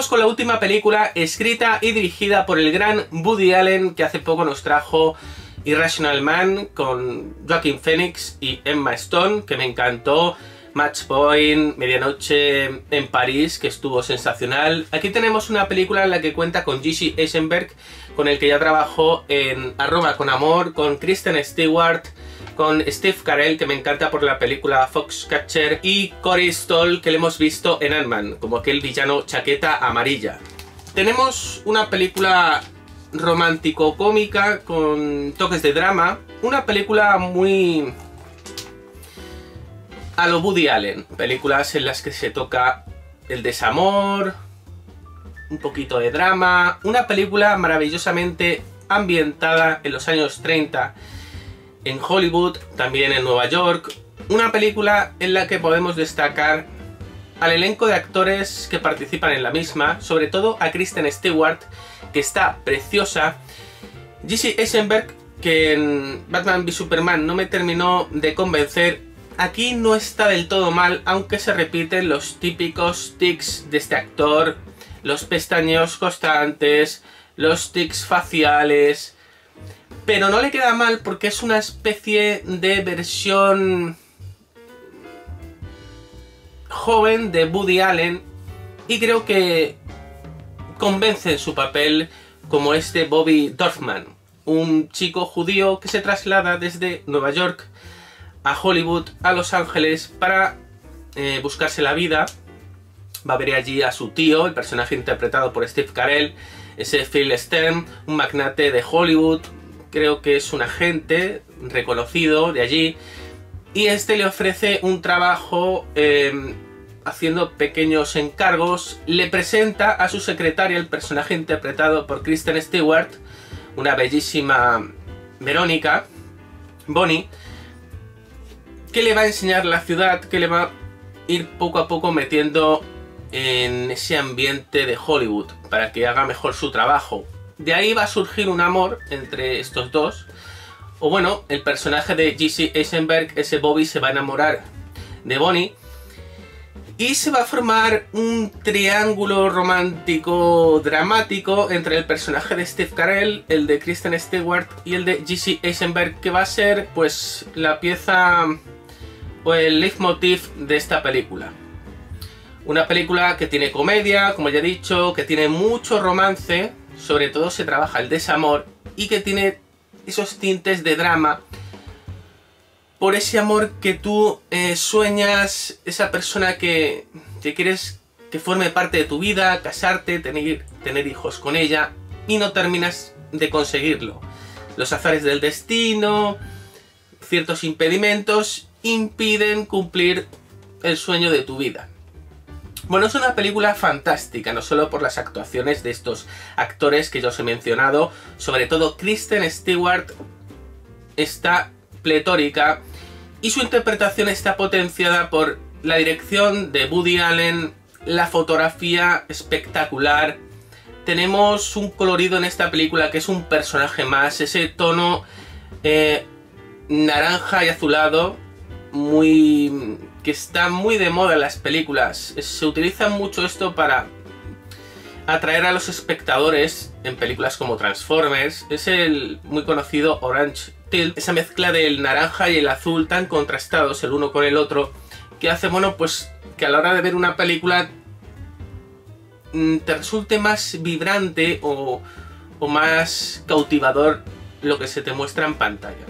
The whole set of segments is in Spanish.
vamos con la última película, escrita y dirigida por el gran Woody Allen, que hace poco nos trajo Irrational Man con Joaquin Phoenix y Emma Stone, que me encantó. Match Point, Medianoche en París, que estuvo sensacional. Aquí tenemos una película en la que cuenta con Jesse Eisenberg, con el que ya trabajó en A Roma con Amor, con Kristen Stewart, con Steve Carell, que me encanta por la película Foxcatcher, y Corey Stoll, que le hemos visto en Ant-Man, como aquel villano chaqueta amarilla. Tenemos una película romántico-cómica con toques de drama, una película muy a lo Woody Allen, películas en las que se toca el desamor, un poquito de drama, una película maravillosamente ambientada en los años 30 en Hollywood, también en Nueva York, una película en la que podemos destacar al elenco de actores que participan en la misma, sobre todo a Kristen Stewart, que está preciosa, Jesse Eisenberg, que en Batman v Superman no me terminó de convencer. Aquí no está del todo mal, aunque se repiten los típicos tics de este actor, los pestañeos constantes, los tics faciales, pero no le queda mal porque es una especie de versión joven de Woody Allen y creo que convence en su papel como este Bobby Dorfman, un chico judío que se traslada desde Nueva York a Hollywood, a Los Ángeles, para buscarse la vida. Va a ver allí a su tío, el personaje interpretado por Steve Carell, ese Phil Stern, un magnate de Hollywood, creo que es un agente reconocido de allí, y este le ofrece un trabajo haciendo pequeños encargos. Le presenta a su secretaria, el personaje interpretado por Kristen Stewart, una bellísima Verónica, Bonnie, que le va a enseñar la ciudad, que le va a ir poco a poco metiendo en ese ambiente de Hollywood para que haga mejor su trabajo. De ahí va a surgir un amor entre estos dos, o bueno, el personaje de Jesse Eisenberg, ese Bobby, se va a enamorar de Bonnie y se va a formar un triángulo romántico dramático entre el personaje de Steve Carell, el de Kristen Stewart y el de Jesse Eisenberg, que va a ser pues la pieza o el leitmotiv de esta película. Una película que tiene comedia, como ya he dicho, que tiene mucho romance, sobre todo se trabaja el desamor, y que tiene esos tintes de drama por ese amor que tú sueñas, esa persona que quieres que forme parte de tu vida, casarte, tener hijos con ella, y no terminas de conseguirlo. Los azares del destino, ciertos impedimentos impiden cumplir el sueño de tu vida. Bueno, es una película fantástica, no solo por las actuaciones de estos actores que ya os he mencionado, sobre todo Kristen Stewart está pletórica y su interpretación está potenciada por la dirección de Woody Allen, la fotografía espectacular. Tenemos un colorido en esta película que es un personaje más, ese tono naranja y azulado, que está muy de moda en las películas. Se utiliza mucho esto para atraer a los espectadores en películas como Transformers. Es el muy conocido Orange Tilt, esa mezcla del naranja y el azul tan contrastados el uno con el otro, que hace, bueno, pues que a la hora de ver una película te resulte más vibrante o más cautivador lo que se te muestra en pantalla.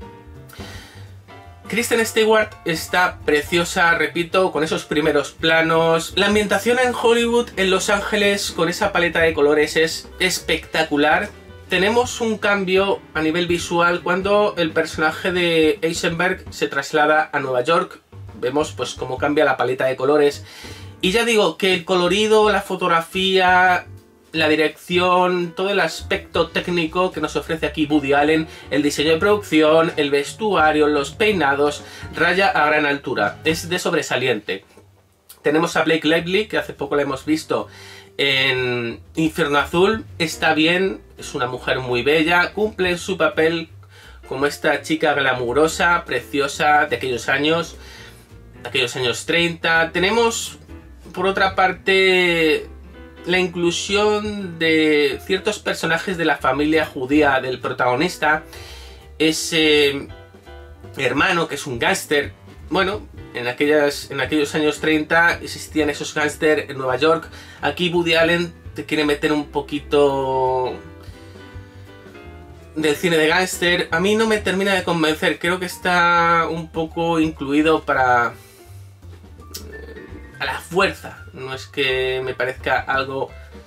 Kristen Stewart está preciosa, repito, con esos primeros planos. La ambientación en Hollywood, en Los Ángeles, con esa paleta de colores es espectacular. Tenemos un cambio a nivel visual cuando el personaje de Eisenberg se traslada a Nueva York. Vemos pues cómo cambia la paleta de colores. Y ya digo que el colorido, la fotografía, la dirección, todo el aspecto técnico que nos ofrece aquí Woody Allen, el diseño de producción, el vestuario, los peinados, raya a gran altura, es de sobresaliente. Tenemos a Blake Lively, que hace poco la hemos visto en Infierno Azul, está bien, es una mujer muy bella, cumple su papel como esta chica glamurosa, preciosa de aquellos años 30. Tenemos, por otra parte, la inclusión de ciertos personajes de la familia judía del protagonista, ese hermano que es un gángster. Bueno, en aquellos años 30 existían esos gángsters en Nueva York. Aquí Woody Allen te quiere meter un poquito del cine de gángster. A mí no me termina de convencer, creo que está un poco incluido para a la fuerza, no es que me parezca algo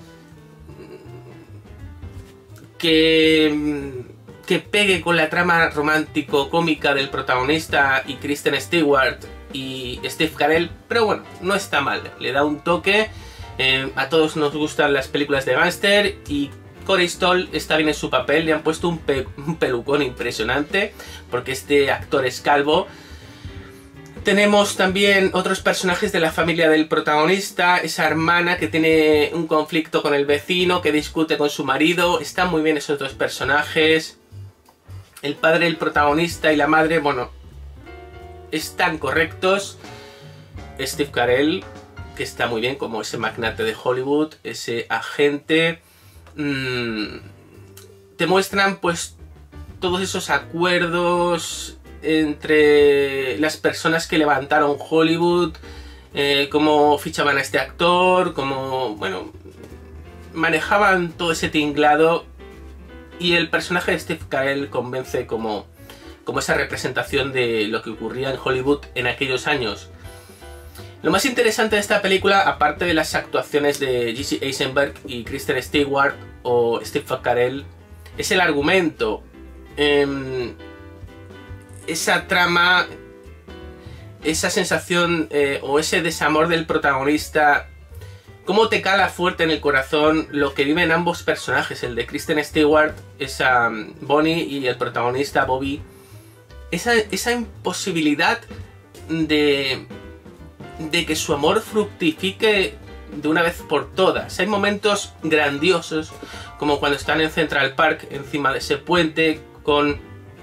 que pegue con la trama romántico-cómica del protagonista y Kristen Stewart y Steve Carell, pero bueno, no está mal, le da un toque. A todos nos gustan las películas de gángster y Corey Stoll está bien en su papel, le han puesto un pelucón impresionante porque este actor es calvo. Tenemos también otros personajes de la familia del protagonista, esa hermana que tiene un conflicto con el vecino, que discute con su marido. Están muy bien esos dos personajes. El padre del protagonista y la madre, bueno, están correctos. Steve Carell, que está muy bien como ese magnate de Hollywood, ese agente. Te muestran pues todos esos acuerdos entre las personas que levantaron Hollywood, cómo fichaban a este actor, cómo, bueno, manejaban todo ese tinglado, y el personaje de Steve Carell convence como esa representación de lo que ocurría en Hollywood en aquellos años. Lo más interesante de esta película, aparte de las actuaciones de Jesse Eisenberg y Kristen Stewart o Steve Carell, es el argumento. Esa trama, esa sensación o ese desamor del protagonista, cómo te cala fuerte en el corazón lo que viven ambos personajes, el de Kristen Stewart, esa Bonnie, y el protagonista Bobby. Esa imposibilidad de que su amor fructifique de una vez por todas. Hay momentos grandiosos, como cuando están en Central Park, encima de ese puente, con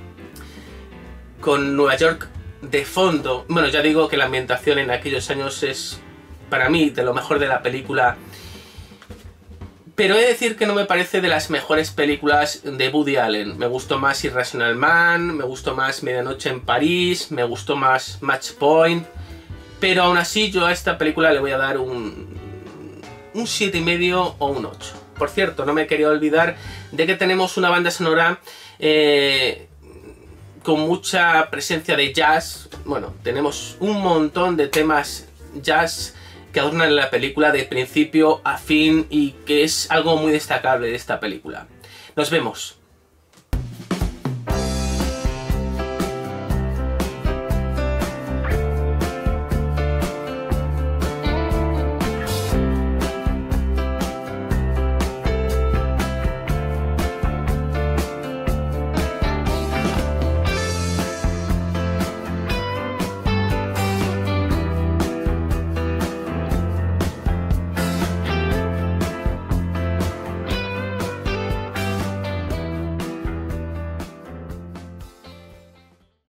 Nueva York de fondo. Bueno, ya digo que la ambientación en aquellos años es, para mí, de lo mejor de la película. Pero he de decir que no me parece de las mejores películas de Woody Allen. Me gustó más Irrational Man, me gustó más Medianoche en París, me gustó más Match Point. Pero aún así yo a esta película le voy a dar un 7,5 o un 8. Por cierto, no me quería olvidar de que tenemos una banda sonora con mucha presencia de jazz. Bueno, tenemos un montón de temas jazz que adornan la película de principio a fin y que es algo muy destacable de esta película. Nos vemos.